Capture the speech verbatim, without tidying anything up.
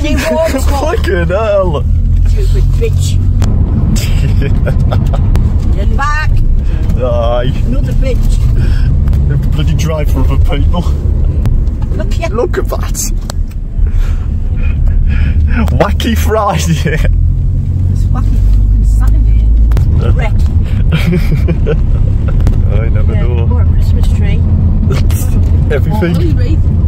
She walks up. Fucking hell. Stupid bitch. Get back. Aye. Another bitch. The bloody drive for other people. Look here. Look at that. Wacky Friday. It's fucking fucking Saturday. Wreck. I never Yeah, know. or a Christmas tree. Everything. Or a